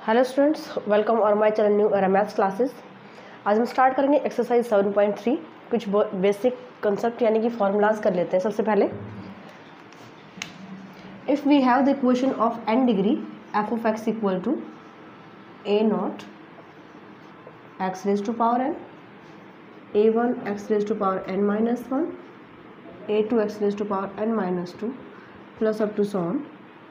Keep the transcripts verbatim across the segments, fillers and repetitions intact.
Hello students, welcome और my channel new era maths classes. आज हम स्टार्ट करेंगे एक्सरसाइज सेवन पॉइंट थ्री। कुछ बेसिक कंसेप्ट यानी कि फॉर्मूलाज कर लेते हैं। सबसे पहले, if we have the equation of n degree f of x equal to a naught x raise to power n, a one x raise to power n minus one, a two x raise to power n minus two plus up to sworn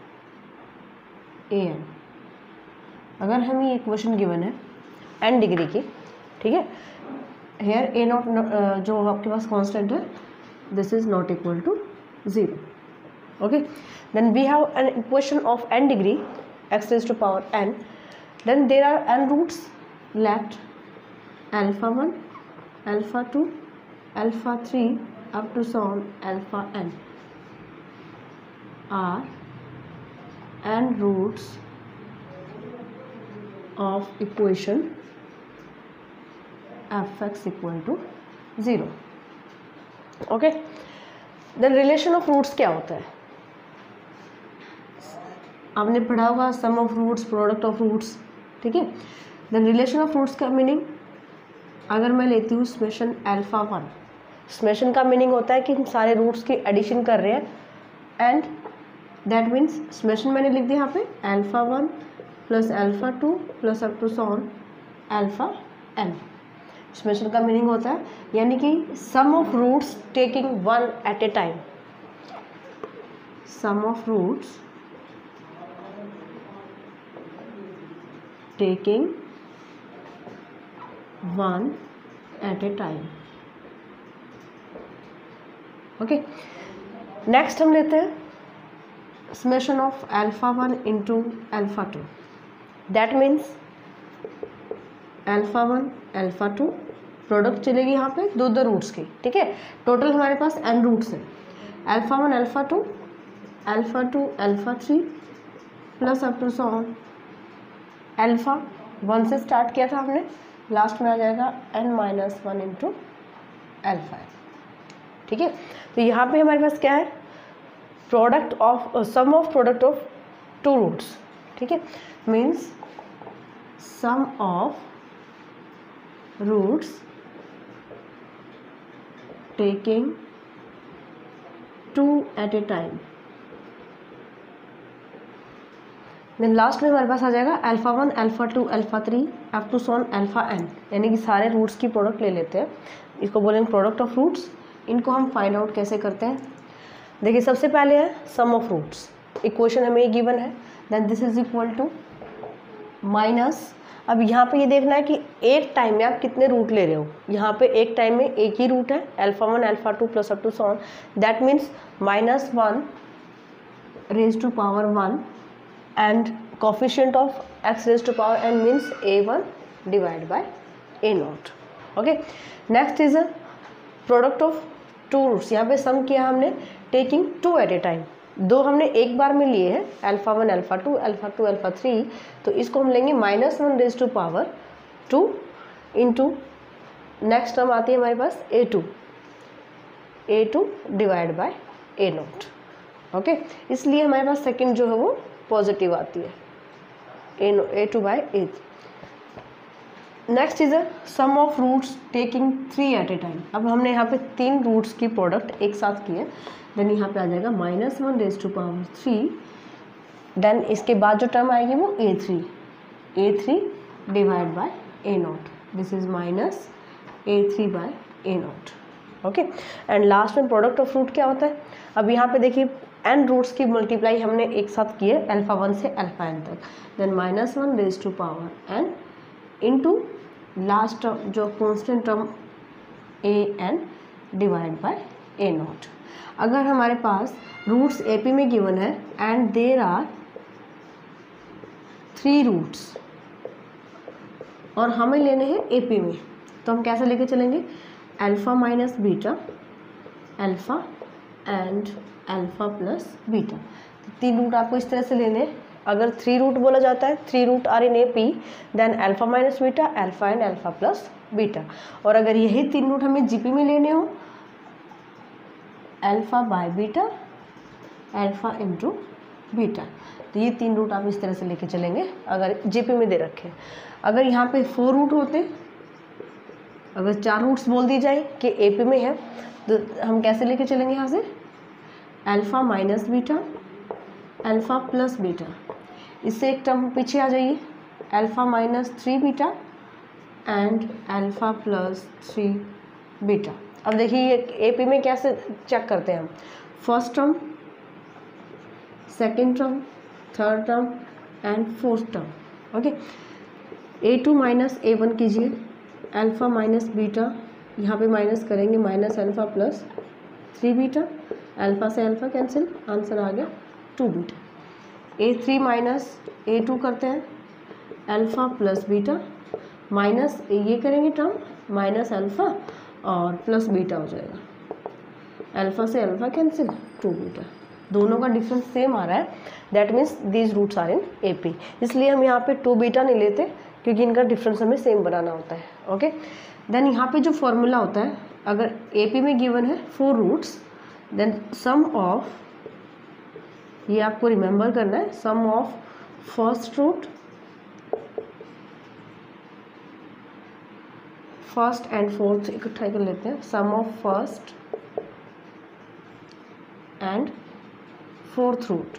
a n. अगर हमें ये equation given है n degree की, ठीक है, here a naught जो आपके पास कांस्टेंट है, this is not equal to zero. Okay, then we have an equation of n degree x raise to power n, then there are n roots left, alpha one, alpha two, alpha three up to so on alpha n are n roots of equation f(x) equal to zero. Okay, then relation of roots क्या होता है? आपने पढ़ा होगा sum of roots, product of roots, ठीक है। then relation of roots का meaning, अगर मैं लेती हूँ समेशन अल्फा वन, समेशन का मीनिंग होता है कि हम सारे रूट्स की एडिशन कर रहे हैं एंड दैट मीन्स समेशन मैंने लिख दिया यहाँ पे alpha one plus alpha two plus up to so on alpha n. Summation का मीनिंग होता है यानी कि sum of roots taking one at a time, sum of roots taking one at a time. Okay, next हम लेते हैं summation of alpha one into alpha two. That means alpha one alpha two, product चलेगी यहाँ पे दो दो roots की, ठीक है। टोटल हमारे पास एन रूट्स हैं, alpha one alpha two, alpha two alpha three plus up to so on alpha one से स्टार्ट किया था हमने, लास्ट में आ जाएगा n minus one into alpha, ठीक है। तो यहाँ पे हमारे पास क्या है, product of sum of product of two roots, ठीक है, means sum of roots taking two at a time. Then last में हमारे पास आ जाएगा alpha one alpha two alpha three up to so on alpha n, यानी कि सारे रूट्स की प्रोडक्ट ले लेते हैं, इसको बोलेंगे प्रोडक्ट ऑफ रूट्स। इनको हम फाइंड आउट कैसे करते हैं, देखिए सबसे पहले है सम ऑफ रूट्स, इक्वेशन हमें गिवन है, then this is equal to minus, अब यहाँ पे ये देखना है कि एक टाइम में आप कितने रूट ले रहे हो। यहाँ पे एक टाइम में एक ही रूट है, alpha one alpha two plus up to so on, that means minus one raise to power one and coefficient of x raise to power n means a one divide by a naught. Okay, next is a product of two roots, यहाँ पे sum किया हमने taking two at a time, दो हमने एक बार में लिए हैं, alpha one alpha two alpha two alpha three, तो इसको हम लेंगे minus one raise to power two into next term आती है हमारे पास a two, a two divide by a naught. Okay, इसलिए हमारे पास सेकंड जो है वो पॉजिटिव आती है, a naught a two by a. Next is a sum of roots taking three at a time. अब हमने यहाँ पे तीन रूट्स की प्रोडक्ट एक साथ की है, देन यहाँ पे आ जाएगा minus one raise to power three, then इसके बाद जो टर्म आएगी वो a three, a three divide by a naught, this is minus a three by a naught. Okay, and last में प्रोडक्ट ऑफ रूट क्या होता है, अब यहाँ पे देखिए एन रूट्स की मल्टीप्लाई हमने एक साथ की है अल्फा वन से अल्फा एन तक, then minus one raise to power n into last term जो constant term a n divide by a naught. अगर हमारे पास रूट्स एपी में गिवन है and there are three roots और हमें लेने हैं एपी में, तो हम कैसे लेके चलेंगे, alpha minus beta, alpha and alpha plus beta, तीन रूट आपको इस तरह से लेने हैं। अगर थ्री रूट बोला जाता है, three root are in A P, then alpha minus beta, alpha and alpha plus beta. और अगर यही तीन रूट हमें जीपी में लेने हो, alpha by beta, alpha into beta. तो ये तीन रूट आप इस तरह से लेके चलेंगे अगर जीपी में दे रखे हैं। अगर यहाँ पे फोर रूट होते, अगर चार रूट्स बोल दी जाए कि एपी में है, तो हम कैसे लेके चलेंगे यहाँ से, alpha minus beta, alpha plus beta. इससे एक टर्म पीछे आ जाइए, alpha minus three beta and alpha plus three beta. अब देखिए ये एपी में कैसे चेक करते हैं हम, first term, second term, third term and fourth term. Okay, a two minus a one कीजिए, अल्फ़ा माइनस बीटा, यहाँ पे माइनस करेंगे, minus alpha plus three beta, alpha से अल्फ़ा कैंसिल, आंसर आ गया two beta. A three minus a two करते हैं, alpha plus beta, minus ये करेंगे टर्म, माइनस अल्फ़ा और प्लस बीटा हो जाएगा, अल्फ़ा से अल्फ़ा कैंसिल, टू बीटा। दोनों का डिफरेंस सेम आ रहा है, that means these roots are in AP. इसलिए हम यहाँ पे टू बीटा नहीं लेते क्योंकि इनका डिफरेंस हमें सेम बनाना होता है। ओके, देन यहाँ पे जो फॉर्मूला होता है, अगर एपी में गिवन है four roots, then sum of, ये आपको रिमेंबर करना है, sum of first root, first and fourth इकट्ठा कर लेते हैं, sum of first and fourth root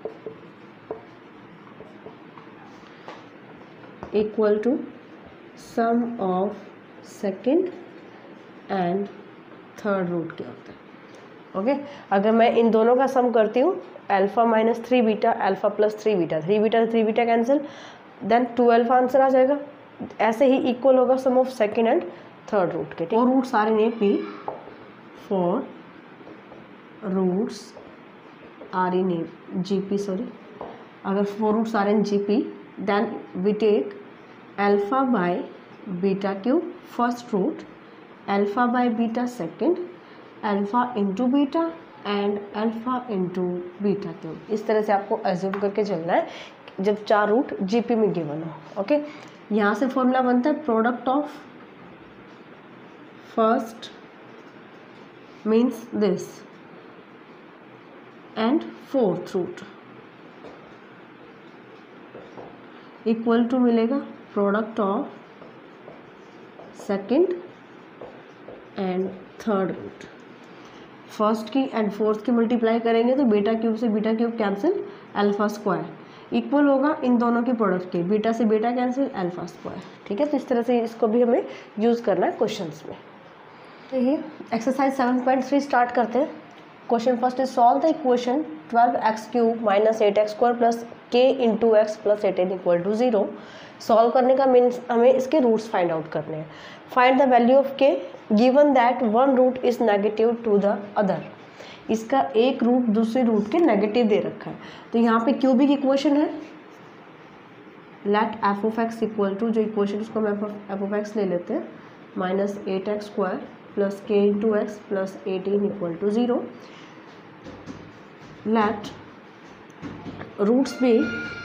equal to sum of second and third root क्या होता है। Okay okay? अगर मैं इन दोनों का सम करती हूँ, alpha minus three beta, alpha plus three beta, three beta three beta cancel, then two alpha answer आ जाएगा। ऐसे ही इक्वल होगा sum of second and third root के। Four roots are in AP, four roots are in a GP, sorry, अगर four roots are in GP, then we take alpha by beta cube first root, alpha by beta second, alpha into beta and alpha into beta cube. इस तरह से आपको assume करके चलना है जब चार रूट जीपी में गिवन हो। ओके, यहाँ से फॉर्मूला बनता है product of first means this and fourth root equal to मिलेगा product of second and third root. First की एंड फोर्थ की मल्टीप्लाई करेंगे तो बीटा क्यूब से beta cube cancel, alpha square equal होगा इन दोनों के प्रोडक्ट के, बीटा से बीटा कैंसिल, अल्फ़ा स्क्वायर। ठीक है, तो इस तरह से इसको भी हमें यूज़ करना है क्वेश्चंस में। तो ये exercise seven point three start करते हैं। Question first is solve the equation twelve x cube minus eight x square plus k into x plus eighteen equal to zero. Solve करने का मीन्स हमें इसके रूट्स फाइंड आउट करने हैं। Find the value of k given that one root is negative to the other. इसका एक root दूसरे root के नेगेटिव दे रखा है, तो यहाँ पे क्यूबिक इक्वेशन है, let f of x equal to, जो इक्वेशन उसको हम एफ ऑफ एक्स ले लेते हैं, minus eight x square plus k into x plus eighteen equal to zero. Let roots be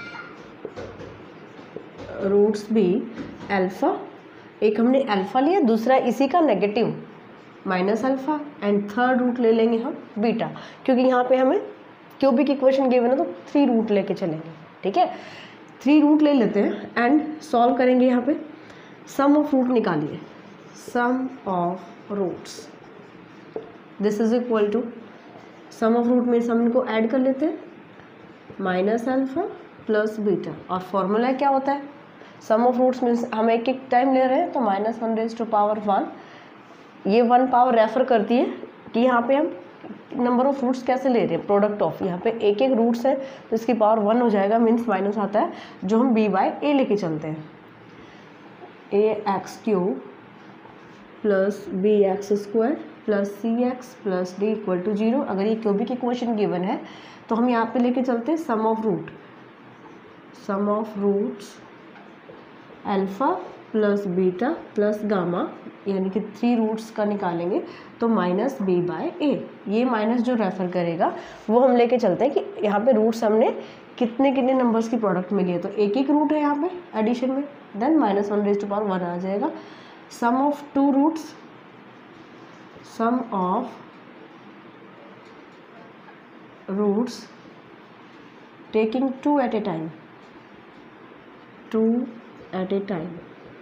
roots be alpha, एक हमने alpha लिया, दूसरा इसी का negative minus alpha, and third root ले लेंगे हम बीटा, क्योंकि यहाँ पे हमें क्यूबिक इक्वेशन गिवन है तो थ्री रूट लेके चलेंगे। ठीक है, थ्री रूट ले लेते हैं एंड सॉल्व करेंगे। यहाँ पे सम ऑफ रूट निकालिए, sum of roots this is equal to, sum of root में हम इनको ऐड कर लेते हैं, माइनस अल्फ़ा प्लस बीटा, और फॉर्मूला क्या होता है, सम ऑफ रूट्स मीन्स हम एक एक टाइम ले रहे हैं तो minus one raise to power one, ये वन पावर रेफर करती है कि यहाँ पे हम नंबर ऑफ रूट्स कैसे ले रहे हैं, प्रोडक्ट ऑफ, यहाँ पे एक एक रूट्स है तो इसकी पावर वन हो जाएगा, मीन्स माइनस आता है, जो हम बी बाय ए लेके चलते हैं, a x cube plus b x square plus c x plus d equal to zero. अगर ये क्यूबिक इक्वेशन गिवन है तो हम यहाँ पे लेके चलते हैं sum of root, sum of roots alpha plus beta plus gamma, यानी कि थ्री रूट्स का निकालेंगे तो माइनस बी बाय ए। ये माइनस जो रेफर करेगा वो हम लेके चलते हैं कि यहाँ पे रूट्स हमने कितने कितने नंबर्स की प्रोडक्ट में लिए, तो एक एक रूट है यहाँ पे एडिशन में, then minus one raise to power one आ जाएगा। Sum of two roots, sum of roots taking two at a time, two at a time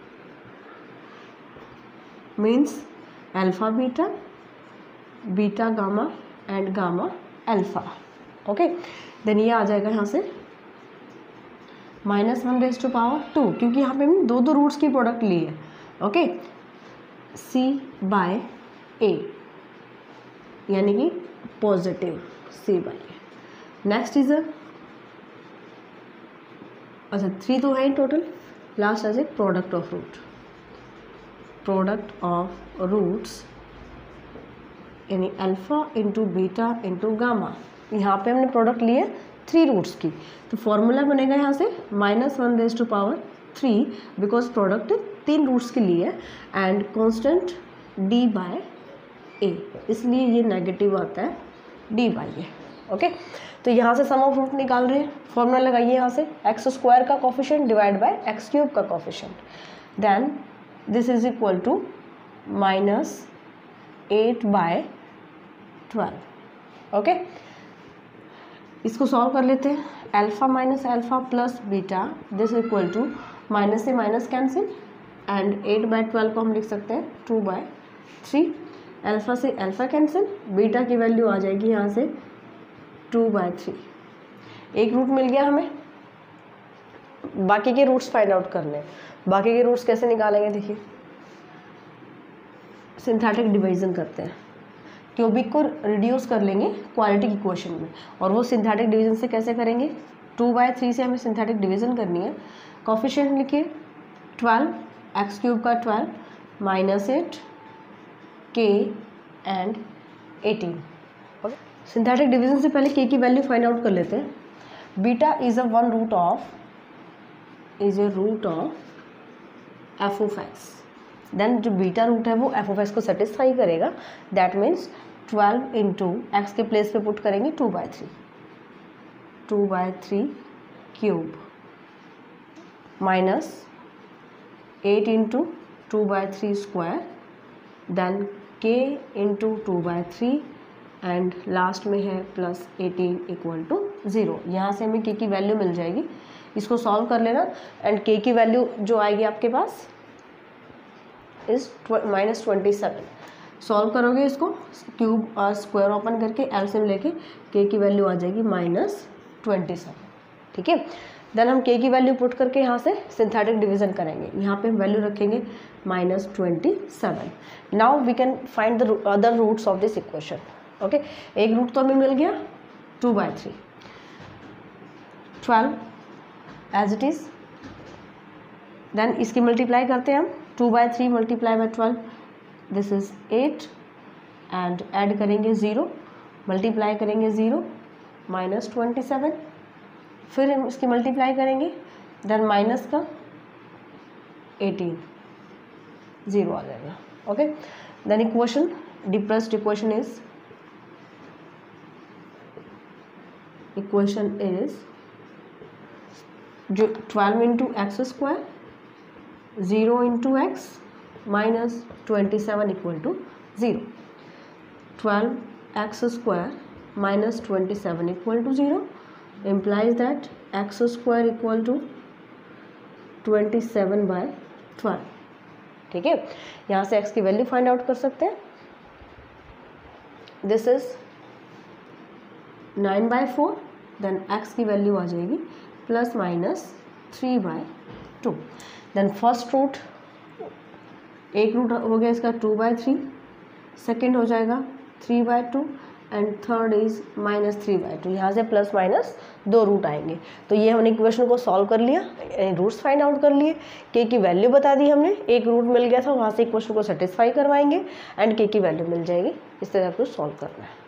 means alpha beta, beta gamma and gamma alpha. Okay, then ये आ जाएगा यहाँ से minus one raise to power two, क्योंकि यहाँ पे हमने दो दो रूट्स की प्रोडक्ट ली है. ओके, सी बाय ए यानी कि positive c by a. Next is uh, अच्छा थ्री तो है in total. Last as a product of root, product of roots यानी alpha into beta into gamma. यहाँ पे हमने प्रोडक्ट लिए थ्री रूट्स की, तो फॉर्मूला बनेगा यहाँ से minus one raise to power three, because product तीन रूट्स के लिए and constant d by a, इसलिए ये नेगेटिव आता है डी बाई ए. ओके, तो यहाँ से सम ऑफ रूट निकाल रहे हैं. फॉर्मूला लगाइए यहाँ से एक्स स्क्वायर का coefficient divide by x cube का coefficient, then this is equal to minus eight by twelve. Okay, इसको सॉल्व कर लेते हैं. Alpha minus alpha plus beta this equal to minus से minus cancel and eight by twelve को हम लिख सकते हैं टू बाय थ्री. अल्फा से अल्फा कैंसिल, बीटा की वैल्यू आ जाएगी यहाँ से टू बाय थ्री. एक रूट मिल गया हमें, बाकी के रूट्स फाइंड आउट करने. बाकी के रूट्स कैसे निकालेंगे, देखिए सिंथेटिक डिवीजन करते हैं. क्यूबिक को रिड्यूस कर लेंगे क्वालिटी की इक्वेशन में, और वो सिंथेटिक डिवीजन से कैसे करेंगे, टू बाय थ्री से हमें सिंथेटिक डिवीजन करनी है. कोफिशिएंट लिखिए ट्वेल्व, एक्स क्यूब का twelve minus eight k and eighteen. Synthetic division से पहले के की वैल्यू फाइंड आउट कर लेते हैं. Beta is uh one root of is a root of f of x. Then जो बीटा रूट है वो एफ ऑफ एक्स को सेटिस्फाई करेगा. That means twelve into x के प्लेस पे पुट करेंगे two by three, two by three cube minus eight into two by three square, then k into two by three and last में है plus eighteen equal to zero. यहाँ से हमें के की वैल्यू मिल जाएगी. इसको सॉल्व कर लेना एंड के की वैल्यू जो आएगी आपके पास is minus twenty seven. Solve करोगे इसको क्यूब और स्क्वायर ओपन करके एलसीएम लेके के की वैल्यू आ जाएगी माइनस ट्वेंटी सेवन. ठीक है, देन हम के की वैल्यू पुट करके यहाँ से सिंथेटिक डिवीजन करेंगे. यहाँ पे हम वैल्यू रखेंगे minus twenty seven. Now we can find the other roots of this equation. Okay, एक रूट तो हमें मिल गया two by three, twelve as it is. Then इसकी मल्टीप्लाई करते हैं हम, two by three multiply by twelve this is eight and add करेंगे ज़ीरो, मल्टीप्लाई करेंगे ज़ीरो माइनस ट्वेंटी सेवन. फिर हम इसकी मल्टीप्लाई करेंगे, देन माइनस का एटीन, ज़ीरो आ जाएगा. Okay, then equation depressed equation is equation is जो twelve into x square zero into x minus twenty seven equal to zero. Twelve x square minus twenty seven equal to zero implies that x square equal to twenty seven by twelve. ठीक है, यहाँ से x की value find out कर सकते हैं. This is nine by four, then x की value आ जाएगी plus minus three by two. Then first root, एक रूट हो गया इसका टू बाई थ्री, सेकेंड हो जाएगा three by two and third is minus three by two. यहाँ से प्लस माइनस दो रूट आएंगे. तो ये हमने इक्वेशन को सॉल्व कर लिया, रूट्स फाइंड आउट कर लिए, के की वैल्यू बता दी हमने, एक रूट मिल गया था वहाँ से इक्वेशन को सेटिस्फाई करवाएंगे एंड के की वैल्यू मिल जाएगी. इस तरह आपको सॉल्व करना है.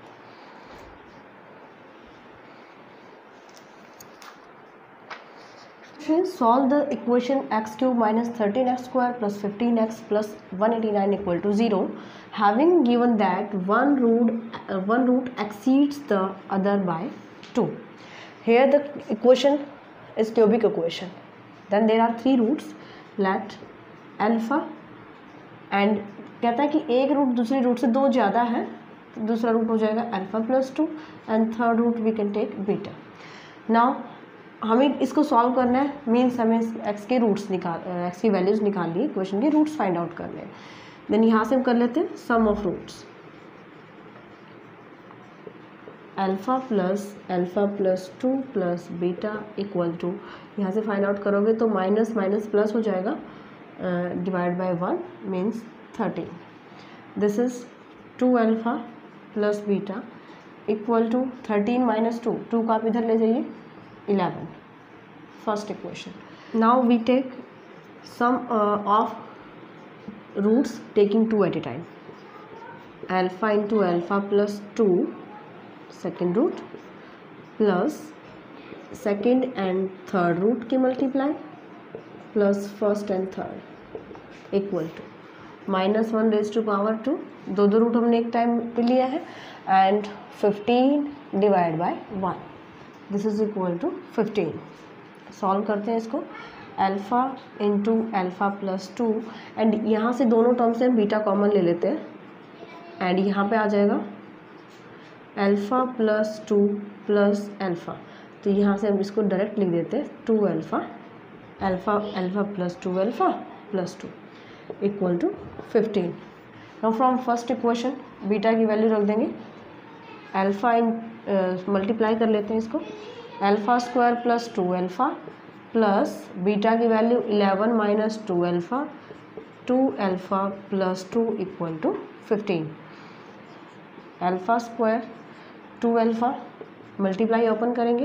Solve the equation x cube minus thirteen x square plus fifteen x plus one eighty-nine equal to zero, having given that one root uh, one root exceeds the other by two. Here the equation is cubic equation. Then there are three roots. Let alpha and कहता है कि एक root दूसरी root से दो ज़्यादा है, तो दूसरा रूट हो जाएगा alpha plus two and third root we can take beta. Now हमें इसको सॉल्व करना है, मीन्स हमें एक्स के रूट्स निकाल एक्स की वैल्यूज निकाल ली, क्वेश्चन के रूट्स फाइंड आउट करने हैं। देन यहाँ से हम कर लेते हैं sum of roots, alpha plus alpha plus two plus beta equal to, यहाँ से फाइंड आउट करोगे तो माइनस माइनस प्लस हो जाएगा, divide by one means thirteen. This is two alpha plus beta equal to thirteen minus two, two का आप इधर ले जाइए, eleven, first equation. Now we take sum of roots taking two at a time, alpha into alpha plus two second root plus second and third root की multiply plus first and third equal to minus one raise to power two, दो दो root हमने एक time पे लिया है, and fifteen divide by one, this is equal to fifteen. Solve करते हैं इसको, alpha into alpha plus two, and यहाँ से दोनों टर्म से हम बीटा कॉमन ले लेते हैं, एंड यहाँ पे आ जाएगा alpha plus two plus alpha, तो यहाँ से हम इसको डायरेक्ट लिख देते हैं two alpha, alpha alpha plus two alpha plus two equal to fifteen. Now from first equation beta की वैल्यू रख देंगे, अल्फ़ा इन मल्टीप्लाई कर लेते हैं इसको, alpha square plus two alpha plus beta की value eleven minus two alpha, two alpha plus two equal to fifteen. Alpha square two alpha multiply open करेंगे,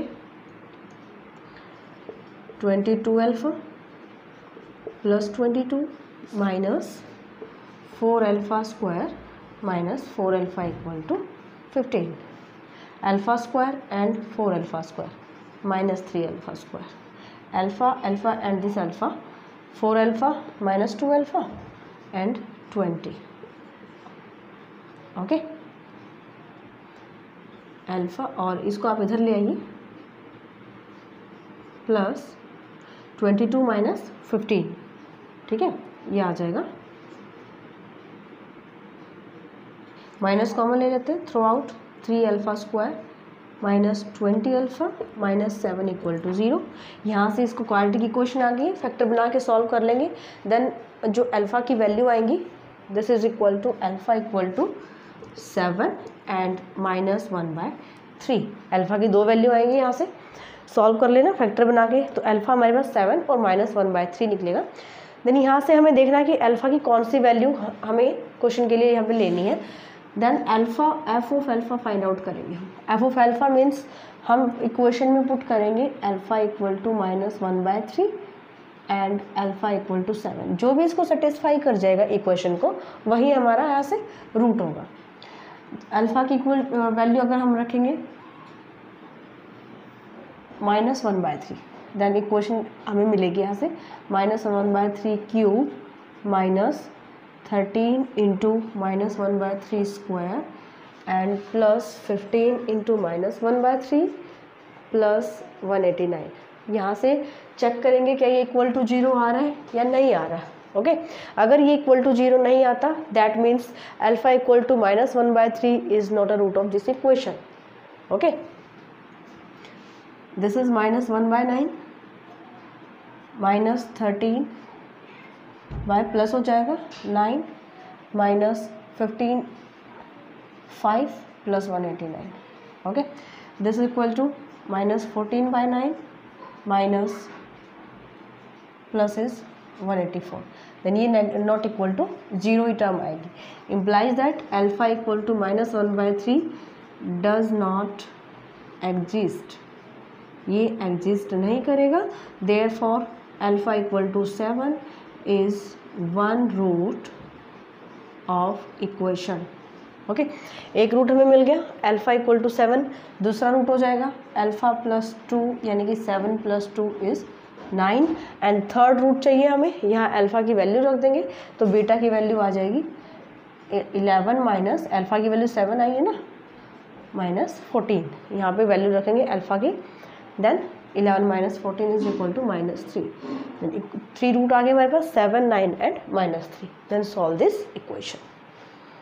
twenty two alpha plus twenty two minus four alpha square minus four alpha equal to fifteen, alpha square and four alpha square minus three alpha square, alpha alpha and this alpha, four alpha minus two alpha and twenty, okay alpha, और इसको आप इधर ले आइए, plus twenty two minus fifteen, ठीक है, ये आ जाएगा, माइनस कॉमन ले लेते हैं, throw out three alpha square minus twenty alpha minus seven equal to zero. यहाँ से इसको क्वालिटी की क्वेश्चन आ गई, फैक्टर बना के सॉल्व कर लेंगे, देन जो अल्फ़ा की वैल्यू आएंगी, this is equal to alpha equal to seven and minus one by three, alpha की दो वैल्यू आएंगी, यहाँ से सॉल्व कर लेना फैक्टर बना के, तो अल्फ़ा हमारे पास सेवन और माइनस वन बाय थ्री निकलेगा। देन यहाँ से हमें देखना है कि अल्फ़ा की कौन सी वैल्यू हमें क्वेश्चन के लिए यहाँ पे लेनी है, then alpha f of alpha find out करेंगे हम, एफ ऑफ अल्फ़ा मीन्स हम इक्वेशन में पुट करेंगे alpha equal to minus one by three and alpha equal to seven, जो भी इसको सेटिस्फाई कर जाएगा इक्वेशन को, वही हमारा यहाँ से रूट होगा। अल्फ़ा की इक्वल वैल्यू अगर हम रखेंगे minus one by three, then equation हमें मिलेगी यहाँ से minus one by three cube minus thirteen into minus one by three square and plus fifteen into minus one by three plus one eighty nine. यहाँ से check करेंगे क्या ये equal to zero आ रहा है या नहीं आ रहा है, ओके okay? अगर ये इक्वल टू जीरो नहीं आता, that means alpha equal to minus one by three is not a root of this equation, okay. This is minus one by nine minus thirteen by plus हो जाएगा nine minus fifteen five plus one eighty nine, okay. This equal to minus fourteen by nine minus plus is one eighty four, then ये not equal to zero ही term आएगी, implies that alpha equal to minus one by three does not exist, ये exist नहीं करेगा, there for alpha equal to seven is one root of equation, okay. एक root हमें मिल गया alpha equal to seven, दूसरा root हो जाएगा अल्फ़ा प्लस टू यानी कि seven plus two is nine, and third root चाहिए हमें, यहाँ अल्फ़ा की वैल्यू रख देंगे तो बीटा की वैल्यू आ जाएगी इलेवन माइनस अल्फ़ा की वैल्यू सेवन आई है ना, माइनस फोर्टीन, यहाँ पे वैल्यू रखेंगे अल्फ़ा की, then eleven minus fourteen is equal to minus three, three root आ गए हमारे पास seven nine and minus three, then solve this equation.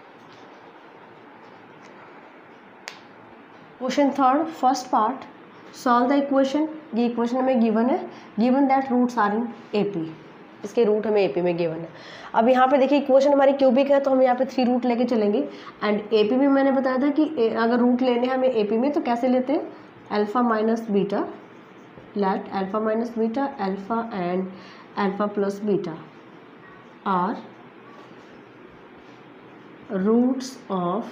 Question third first part, solve the equation, ये equation हमें गिवन है, given that roots are in AP, इसके root हमें AP में गिवन है। अब यहाँ पे देखिए इक्वेशन हमारी क्यूबिक है तो हम यहाँ पे थ्री रूट लेके चलेंगे, एंड एपी में मैंने बताया था कि अगर रूट लेने हमें एपी में तो कैसे लेते हैं, alpha minus beta, let alpha minus beta, alpha and alpha plus beta are roots of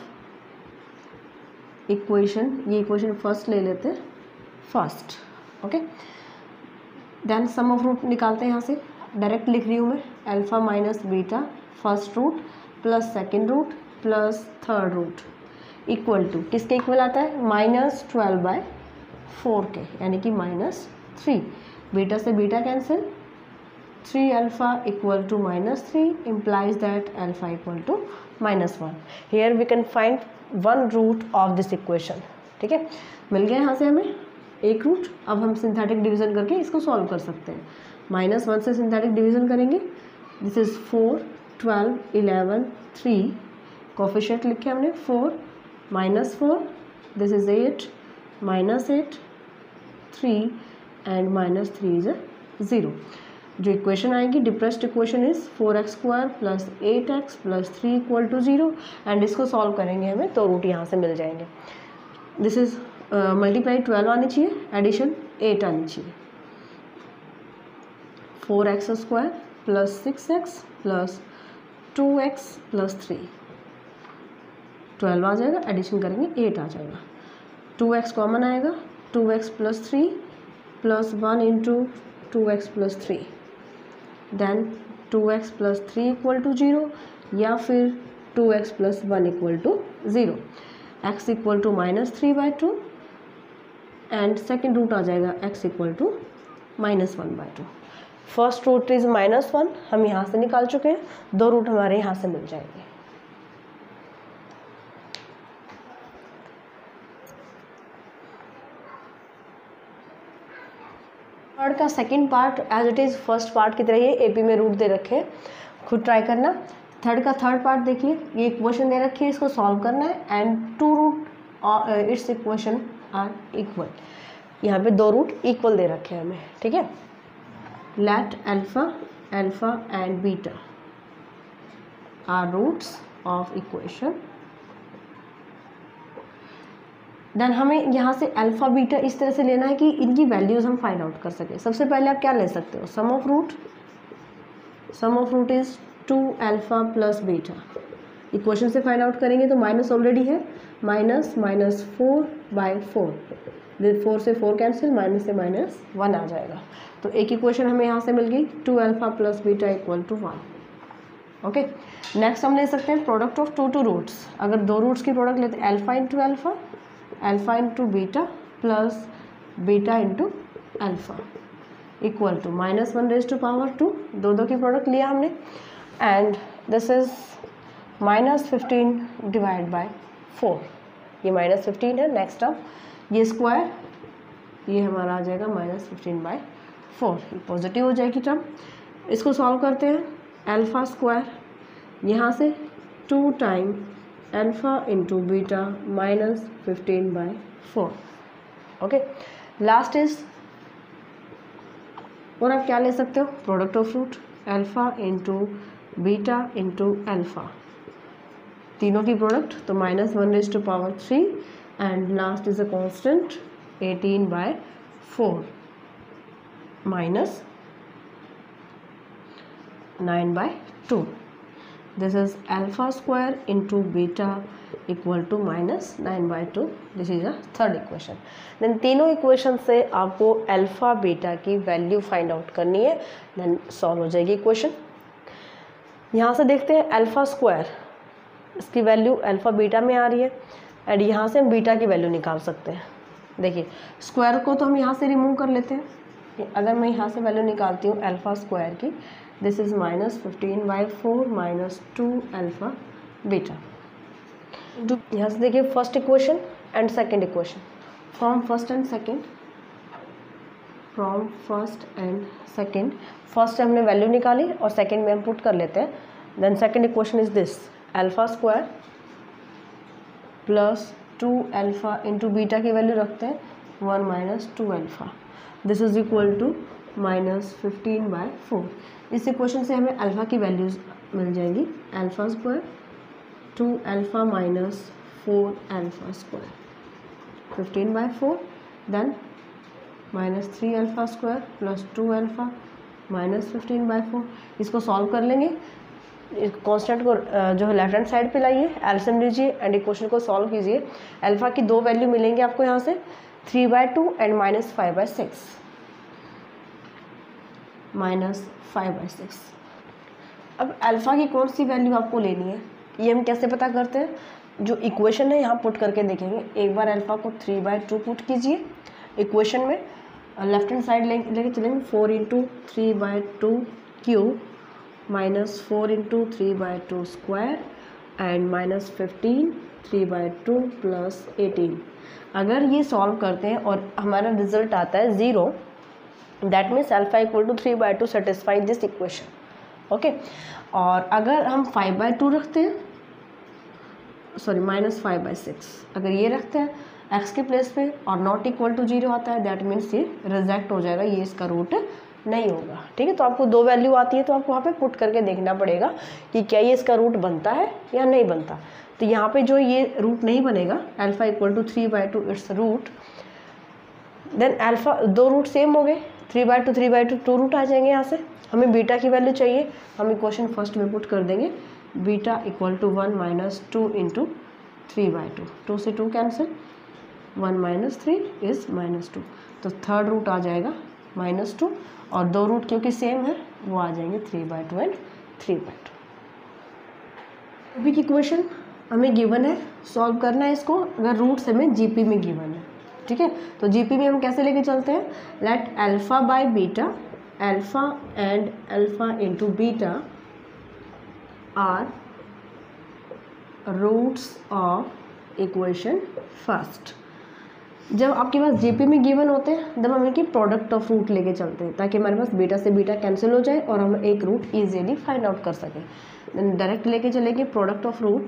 equation, ये इक्वेशन फर्स्ट ले लेते हैं, first, okay. Then sum of root निकालते हैं, यहाँ से डायरेक्ट लिख रही हूँ मैं, alpha minus beta first root plus second root plus third root equal to, किसके इक्वल आता है, माइनस ट्वेल्व बाय फोर के, यानी कि माइनस थ्री, बीटा से beta cancel, three alpha equal to minus three implies that alpha equal to minus one. Here we can find one root of this equation. ठीक है, मिल गया यहाँ से हमें एक रूट। अब हम सिंथेटिक डिवीजन करके इसको सॉल्व कर सकते हैं। माइनस वन से सिंथेटिक डिवीजन करेंगे, this is four, twelve, eleven, three, coefficient लिखे हमने four, minus four, this is eight, minus eight, three and minus three is zero. जो इक्वेशन आएगी depressed equation is four x square plus eight x plus three equal to zero, and इसको solve करेंगे हमें तो root यहाँ से मिल जाएंगे। This is multiply twelve आनी चाहिए, एडिशन एट आनी चाहिए, four x square plus six x plus two x plus three, twelve आ जाएगा, एडिशन करेंगे एट आ जाएगा, टू एक्स कॉमन आएगा, two x plus three plus one into two x plus three, then two x plus three equal to zero, या फिर two x plus one equal to zero, x equal to minus three by two, and second root आ जाएगा x equal to minus one by two. First root is minus one, हम यहाँ से निकाल चुके हैं, दो रूट हमारे यहाँ से मिल जाएंगे। थर्ड का second part as it is first part की तरह ये एपी में रूट दे रखे हैं, खुद ट्राई करना। थर्ड का थर्ड पार्ट देखिए, ये इक्वेशन दे रखी है, इसको सॉल्व करना है, and two root its equation are equal, यहाँ पे दो रूट इक्वल दे रखे हैं हमें, ठीक है। Let alpha alpha and beta are roots of equation, then हमें यहाँ से अल्फा बीटा इस तरह से लेना है कि इनकी वैल्यूज़ हम फाइंड आउट कर सकें। सबसे पहले आप क्या ले सकते हो, sum of root, sum of root is two alpha plus beta, equation से फाइंड आउट करेंगे तो माइनस ऑलरेडी है, minus minus four by four, four से फोर कैंसिल, माइनस से माइनस वन आ जाएगा, तो एक इक्वेशन हमें यहाँ से मिल गई, two alpha plus beta equal to one, okay. Next हम ले सकते हैं product of two two roots, अगर दो रूट्स की प्रोडक्ट लेते हैं, alpha into alpha, alpha into beta plus beta into alpha equal to minus one raise to power two, दो दो की प्रोडक्ट लिया हमने, and this is minus fifteen divide by four, ये माइनस फिफ्टीन है। नेक्स्ट अब ये स्क्वायर, ये हमारा आ जाएगा minus fifteen by four, positive हो जाएगी टर्म। इसको सॉल्व करते हैं, अल्फा स्क्वायर यहाँ से two time alpha into beta minus fifteen by four, okay. Last is, और आप क्या ले सकते हो, product of root, alpha into beta into alpha, तीनों की प्रोडक्ट, तो minus one raise to power three, and last is a constant eighteen by four minus nine by two, this is alpha square into beta equal to minus nine by two, this is a third equation। then तीनों equation से आपको alpha beta की value find out करनी है, then solve हो जाएगी equation. यहाँ से देखते हैं अल्फा स्क्वायर, इसकी वैल्यू अल्फा बीटा में आ रही है, एंड यहाँ से हम बीटा की वैल्यू निकाल सकते हैं। देखिए स्क्वायर को तो हम यहाँ से रिमूव कर लेते हैं, अगर मैं यहाँ से वैल्यू निकालती हूँ अल्फा स्क्वायर की, this is minus fifteen by four minus two alpha beta. यहाँ से देखिए first equation and second equation, from first and second, from first and second, first हमने वैल्यू निकाली और सेकेंड में हम पुट कर लेते हैं। Then second equation is this, alpha square plus two alpha into beta की वैल्यू रखते हैं, one minus two alpha, this is equal to minus fifteen by four. इस इक्वेशन से हमें अल्फ़ा की वैल्यूज़ मिल जाएंगी, alpha square two alpha minus four alpha square, fifteen by four, then minus three alpha square plus two alpha minus fifteen by four. इसको solve कर लेंगे, constant को जो है लेफ्ट हैंड साइड पे लाइए, एलसीएम लीजिए एंड इक्वेशन को सॉल्व कीजिए। अल्फ़ा की दो वैल्यू मिलेंगे आपको यहाँ से, three by two and minus five by six, minus five by six. अब अल्फ़ा की कौन सी वैल्यू आपको लेनी है ये हम कैसे पता करते हैं, जो इक्वेशन है यहाँ पुट करके देखेंगे। एक बार अल्फ़ा को थ्री बाई टू पुट कीजिए इक्वेशन में, लेफ्ट हैंड साइड ले लेके चलेंगे, four into three by two cube minus four into three by two square and minus fifteen three by two plus eighteen. अगर ये सॉल्व करते हैं और हमारा रिजल्ट आता है zero, that means alpha equal to three by two satisfy this equation. Okay, और अगर हम फाइव बाई टू रखते हैं, sorry minus five by six, अगर ये रखते हैं एक्स के प्लेस पे और नॉट इक्वल टू जीरो आता है, दैट मीन्स ये रिजेक्ट हो जाएगा, ये इसका रूट नहीं होगा। ठीक है, तो आपको दो वैल्यू आती है तो आपको वहाँ पे पुट करके देखना पड़ेगा कि क्या ये इसका रूट बनता है या नहीं बनता। तो यहाँ पे जो ये रूट नहीं बनेगा, alpha equal to three by two its root, then alpha दो रूट सेम हो गए, three by two three by two two root आ जाएंगे। यहाँ से हमें बीटा की वैल्यू चाहिए, हम इक्वेशन फर्स्ट में पुट कर देंगे, beta equal to one minus two into three by two, two से two cancel, one minus three is minus two, तो थर्ड रूट आ जाएगा माइनस टू, और दो रूट क्योंकि सेम है वो आ जाएंगे three by two and three by two. अभी की इक्वेशन हमें गिवन है, सॉल्व करना है इसको, अगर रूट्स हमें जीपी में गिवन है। ठीक है, तो जीपी में हम कैसे लेके चलते हैं, let alpha by beta, alpha and alpha into beta are roots of equation first. जब आपके पास जीपी में गिवन होते हैं तब हम इनकी प्रोडक्ट ऑफ रूट लेके चलते हैं, ताकि हमारे पास बीटा से बीटा कैंसिल हो जाए और हम एक रूट इजीली फाइंड आउट कर सकें। देन डायरेक्ट लेके चलेंगे product of root,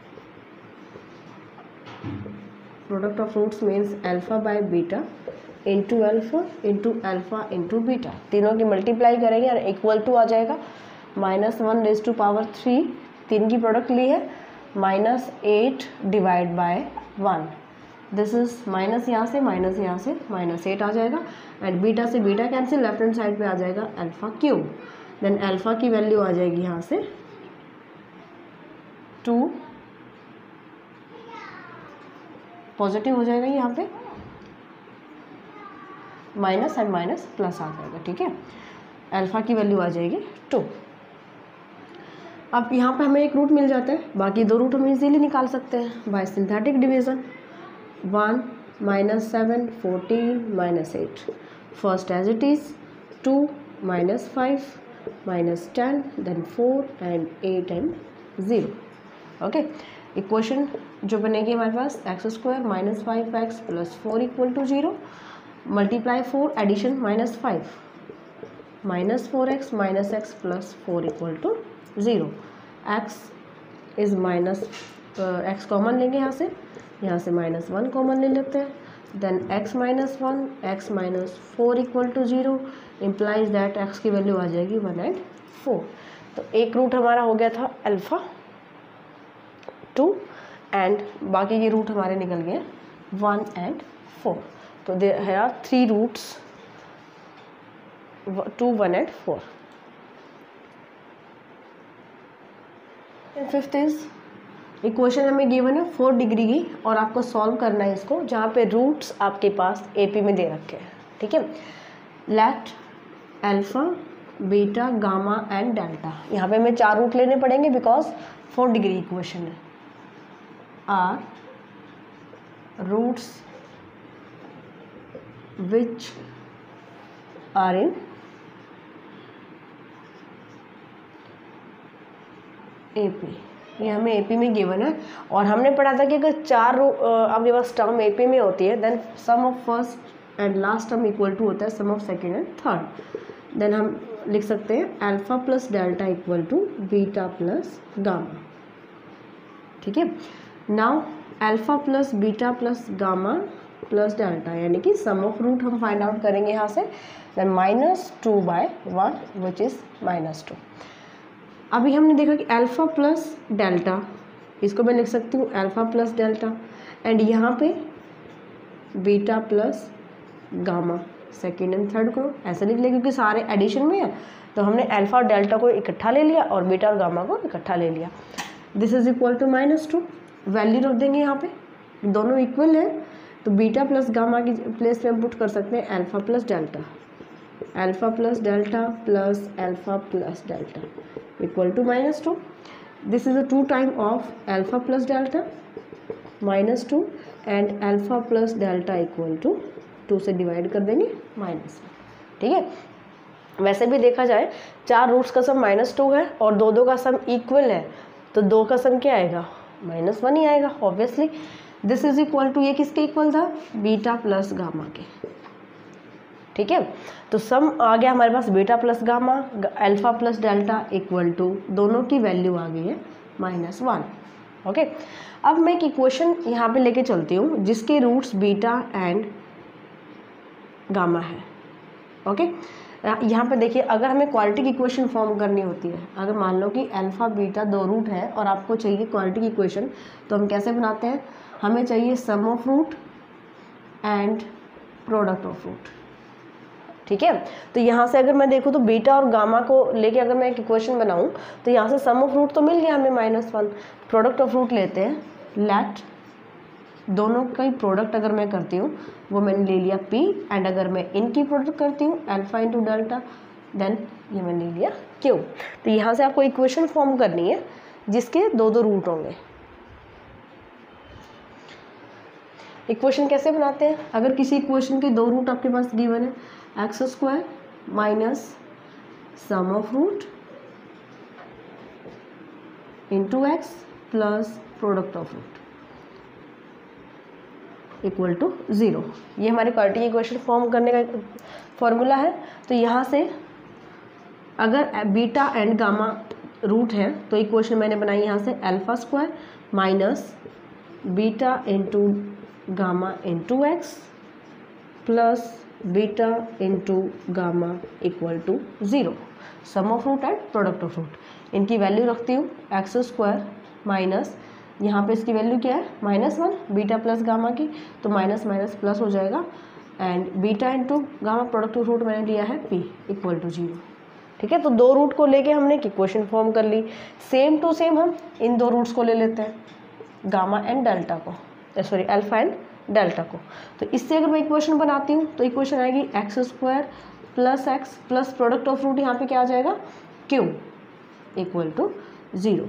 product of roots means alpha by beta into alpha into alpha into beta, तीनों की मल्टीप्लाई करेंगे और इक्वल टू आ जाएगा minus one raise to power three, तीन की प्रोडक्ट ली है, minus eight divide by one, this is minus यहाँ से माइनस यहाँ से माइनस एट आ जाएगा, एंड बीटा से beta cancel, left hand side पे आ जाएगा अल्फा क्यूब, देन अल्फा की वैल्यू आ जाएगी यहाँ से टू, पॉजिटिव हो जाएगा यहाँ पे, माइनस एंड माइनस प्लस आ जाएगा। ठीक है, अल्फा की वैल्यू आ जाएगी टू। अब यहाँ पे हमें एक रूट मिल जाता है, बाकी दो रूट हम इजीली निकाल सकते हैं by synthetic division, one minus seven fourteen minus eight, first as it is, two minus five minus ten, then four and eight and zero. Okay, equation जो बनेगी हमारे पास x square minus five x plus four equal to zero, multiply four addition minus five minus four x minus x plus four equal to zero, x is minus, x common लेंगे यहाँ से, यहाँ से minus one common ले लेते हैं, then x minus one x minus four equal to zero, implies that x की value आ जाएगी वन एंड फोर। तो एक रूट हमारा हो गया था अल्फ़ा टू, एंड बाकी के रूट हमारे निकल गए वन एंड फोर। तो there are three roots, two one and four. Fifth is equation हमें गिवन है फोर डिग्री की, और आपको सॉल्व करना है इसको, जहाँ पे रूट्स आपके पास एपी में दे रखे हैं। ठीक है, let alpha beta gamma and delta, यहाँ पे हमें चार रूट लेने पड़ेंगे बिकॉज फोर डिग्री इक्वेशन है, are roots which are in AP, ये हमें एपी में गिवन है। और हमने पढ़ा था कि अगर चार आपके पास टर्म एपी में होती है, then sum of first and last term equal to होता है sum of second and third. Then हम लिख सकते हैं alpha plus delta equal to beta plus gamma. ठीक है, now alpha plus beta plus gamma plus delta, यानी कि सम ऑफ रूट हम फाइंड आउट करेंगे यहाँ से, then minus two by one which is minus two. अभी हमने देखा कि अल्फ़ा प्लस डेल्टा, इसको मैं लिख सकती हूँ अल्फ़ा प्लस डेल्टा, एंड यहाँ पे beta plus gamma, second and third को ऐसे लिख लिया क्योंकि सारे एडिशन में है, तो हमने अल्फ़ा और डेल्टा को इकट्ठा ले लिया और बीटा और गामा को इकट्ठा ले लिया। This is equal to minus two, value रख देंगे यहाँ पे, दोनों इक्वल है तो बीटा प्लस गामा की प्लेस पे हम पुट कर सकते हैं alpha plus delta, alpha plus delta plus alpha plus delta equal to minus two. This is a two time of alpha plus delta minus two and alpha plus delta equal to two से divide कर देंगे minus one, ठीक है। वैसे भी देखा जाए चार रूट्स का सम माइनस टू है और दो दो का सम इक्वल है, तो दो का सम क्या आएगा, माइनस वन ही आएगा obviously. This is equal to, ये किसके इक्वल था, बीटा प्लस गामा के, ठीक है। तो सम आ गया हमारे पास beta plus gamma, alpha plus delta equal to, दोनों की वैल्यू आ गई है माइनस वन, ओके। अब मैं एक इक्वेशन यहाँ पे लेके चलती हूँ जिसके रूट्स बीटा एंड गामा है, ओके। यहाँ पे देखिए, अगर हमें क्वालिटी की इक्वेशन फॉर्म करनी होती है, अगर मान लो कि अल्फ़ा बीटा दो रूट है और आपको चाहिए क्वालिटी की इक्वेशन, तो हम कैसे बनाते हैं, हमें चाहिए sum of root and product of root, ठीक है। तो यहाँ से अगर मैं देखूँ तो बीटा और गामा को लेके अगर मैं एक इक्वेशन बनाऊँ तो यहाँ से सम ऑफ रूट तो मिल गया हमें minus one, product of root लेते हैं, लेट दोनों का ही प्रोडक्ट अगर मैं करती हूँ वो मैंने ले लिया p, एंड अगर मैं इनकी प्रोडक्ट करती हूँ अल्फ़ा इंटू डेल्टा, देन ये मैंने ले लिया q। तो यहाँ से आपको इक्वेशन फॉर्म करनी है जिसके दो दो रूट होंगे। इक्वेशन कैसे बनाते हैं, अगर किसी इक्वेशन के दो रूट आपके पास गिवन है, x square minus sum of root into x plus product of root equal to zero, ये हमारी क्वालिटी की इक्वेशन फॉर्म करने का फॉर्मूला है। तो यहाँ से अगर बीटा एंड गामा रूट है तो इक्वेशन मैंने बनाई यहाँ से alpha square minus beta into gamma into x plus beta into gamma equal to zero, sum of root and product of root. इनकी वैल्यू रखती हूँ एक्स स्क्वायर माइनस, यहाँ पे इसकी वैल्यू क्या है minus one, beta plus gamma की, तो माइनस माइनस प्लस हो जाएगा, and beta into gamma product of root मैंने लिया है p इक्वल टू जीरो, ठीक है। तो दो रूट को लेके हमने एक इक्वेशन फॉर्म कर ली, सेम टू सेम हम इन दो रूट्स को ले लेते हैं, गामा एंड डेल्टा को, सॉरी अल्फ़ा एंड डेल्टा को। तो इससे अगर मैं इक्वेशन बनाती हूँ तो इक्वेशन आएगी x square plus x plus product of root, यहाँ पे क्या आ जाएगा q इक्वल टू ज़ीरो,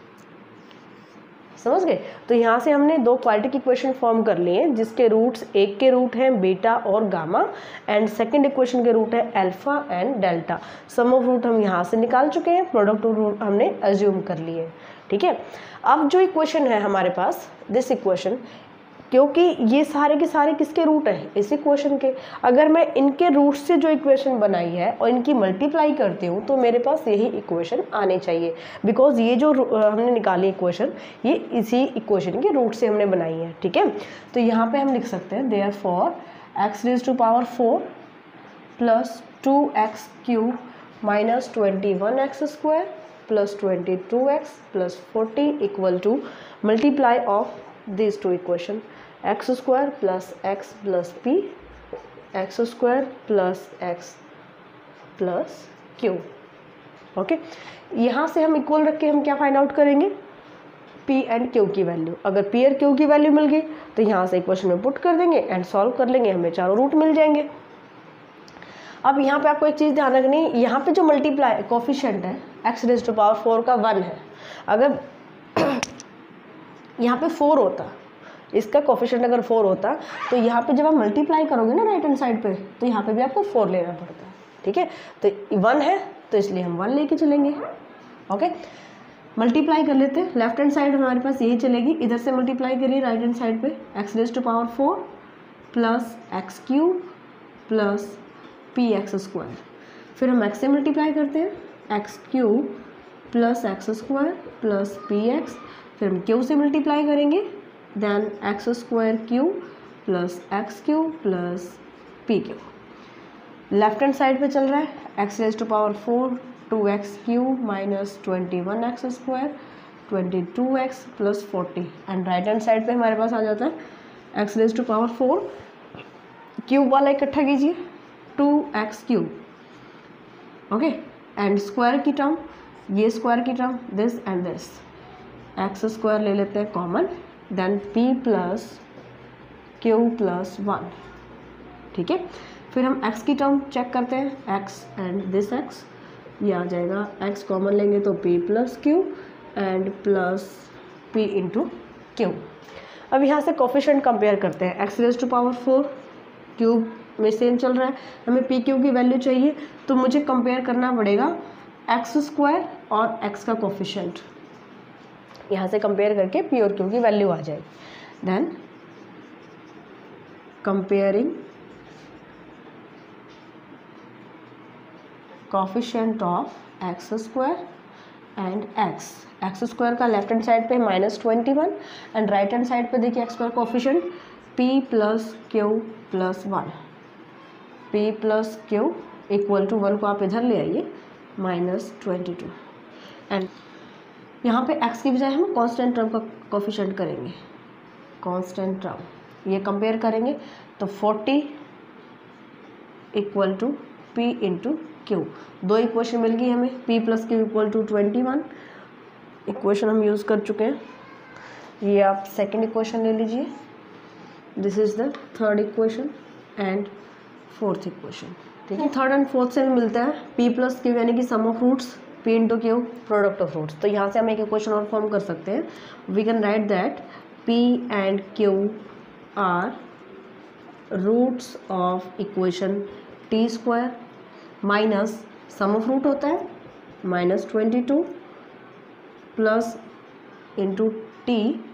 समझ गए। तो यहाँ से हमने दो क्वालिटी की इक्वेशन फॉर्म कर लिए हैं जिसके रूट्स, एक के रूट हैं बीटा और गामा एंड सेकंड इक्वेशन के रूट है alpha and delta. Sum of root हम यहाँ से निकाल चुके हैं, प्रोडक्ट ऑफ रूट हमने अज्यूम कर लिए हैं, ठीक है। अब जो इक्वेशन है हमारे पास, दिस इक्वेशन, क्योंकि ये सारे के सारे किसके रूट हैं, इस इक्वेशन के, अगर मैं इनके रूट से जो इक्वेशन बनाई है और इनकी मल्टीप्लाई करती हूँ तो मेरे पास यही इक्वेशन आने चाहिए, बिकॉज ये जो हमने निकाली इक्वेशन ये इसी इक्वेशन के रूट से हमने बनाई है, ठीक है। तो यहाँ पे हम लिख सकते हैं therefore x raise to power four plus two x cube minus twenty one x square plus twenty two x plus forty equal to multiply of this two equation, x square plus x plus p, x square plus x plus q, okay. यहाँ से हम equal रख के हम क्या find out करेंगे, p and Q की value. अगर पी और क्यू की वैल्यू मिल गई तो यहाँ से इक्वेशन में पुट कर देंगे एंड सॉल्व कर लेंगे, हमें चारों रूट मिल जाएंगे। अब यहाँ पे आपको एक चीज़ ध्यान रखनी है, यहाँ पे जो मल्टीप्लाई कोफिशिएंट है x raise to power four का वन है, अगर यहाँ पे फोर होता, इसका कोफिशिएंट अगर फोर होता तो यहाँ पे जब आप मल्टीप्लाई करोगे ना राइट हैंड साइड पे तो यहाँ पे भी आपको फोर लेना पड़ता है, ठीक है। तो वन है तो इसलिए हम वन लेके चलेंगे, ओके। मल्टीप्लाई कर लेते हैं, लेफ्ट हैंड साइड हमारे पास यही चलेगी, इधर से मल्टीप्लाई करिए राइट हैंड साइड पे, x raise to power four plus x cube plus p x square, फिर हम एक्स से मल्टीप्लाई करते हैं, x cube plus x square plus p x, फिर हम क्यू से मल्टीप्लाई करेंगे, then x square q plus x q plus P q. Left hand side पे चल रहा है x raise to power four two x q minus twenty one x square twenty two x plus forty, and right hand side पे हमारे पास आ जाता है x raise to power four, cube वाला इकट्ठा कीजिए two x cube, okay, and square की टर्म, ये स्क्वायर की term this and this, x square ले लेते हैं common, then p plus q plus one, ठीक है। फिर हम x की टर्म चेक करते हैं, x एंड दिस x, ये आ जाएगा x कॉमन लेंगे तो p plus q and plus p into q. अब यहाँ से कोफिशिएंट कंपेयर करते हैं, x raise to power four cube में सेम चल रहा है, हमें p क्यू की वैल्यू चाहिए तो मुझे कंपेयर करना पड़ेगा x स्क्वायर और x का कोफिशिएंट, यहाँ से कंपेयर करके p और q की वैल्यू आ जाएगी। Then comparing coefficient of x square and x, x square का लेफ्ट हैंड साइड पे minus twenty one and right hand side पे देखिए x square coefficient p plus q plus one, p plus q equal to one को आप इधर ले आइए minus twenty to, and यहाँ पे एक्स की बजाय हम कांस्टेंट टर्म का कोफिशिएंट करेंगे, कांस्टेंट टर्म ये कंपेयर करेंगे तो forty equal to p into q, दो इक्वेशन मिल गई हमें, p plus q equal to twenty one equation हम यूज़ कर चुके हैं, ये आप सेकंड इक्वेशन ले लीजिए, this is the third equation and fourth equation, ठीक है। थर्ड एंड फोर्थ से मिलता है p प्लस क्यू यानी कि sum of roots p into q product of roots, तो यहाँ से हम एक इक्वेशन और फॉर्म कर सकते हैं, we can write that p and q are roots of equation t square minus sum of root होता है minus twenty two plus into T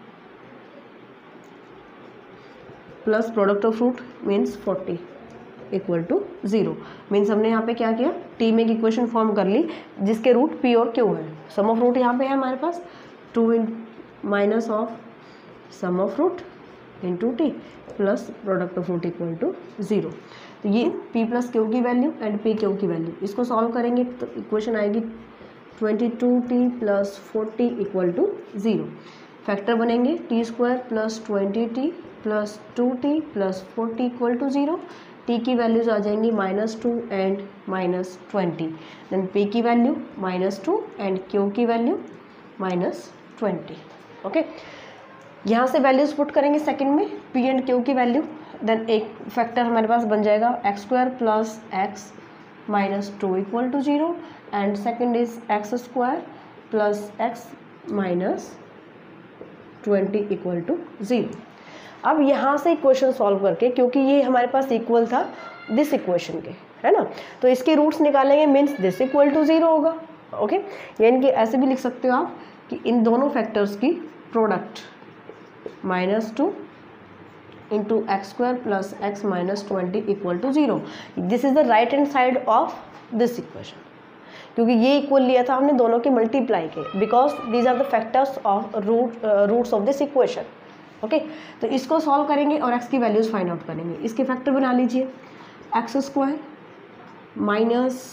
plus product of root means forty equal to zero, means हमने यहाँ पे क्या किया, T में एक equation form कर ली जिसके रूट पी और क्यू है, सम ऑफ रूट यहाँ पे है हमारे पास two in minus of sum of root into T plus product of root equal to zero, तो ये p प्लस क्यू की वैल्यू एंड p क्यू की वैल्यू, इसको सॉल्व करेंगे तो इक्वेशन आएगी twenty two t plus forty equal to zero, factor बनेंगे t square plus twenty t plus two t plus forty equal to zero, t की values आ जाएंगी minus two and minus twenty, then p की value minus two and q की value minus twenty, okay. यहाँ से values put करेंगे second में p and q की वैल्यू, देन एक फैक्टर हमारे पास बन जाएगा x square plus x minus two equal to zero and second is x square plus x minus twenty equal to zero. अब यहाँ से इक्वेशन सॉल्व करके, क्योंकि ये हमारे पास इक्वल था दिस इक्वेशन के, है ना, तो इसके रूट्स निकालेंगे means this equal to zero होगा, ओके। यानी कि ऐसे भी लिख सकते हो आप कि इन दोनों फैक्टर्स की product minus two into x square plus x minus twenty equal to zero, this is the right hand side of this equation, क्योंकि ये इक्वल लिया था हमने दोनों के मल्टीप्लाई के, because these are the factors of root roots of this equation, okay. तो इसको सॉल्व करेंगे और एक्स की वैल्यूज फाइंड आउट करेंगे, इसके फैक्टर बना लीजिए x square minus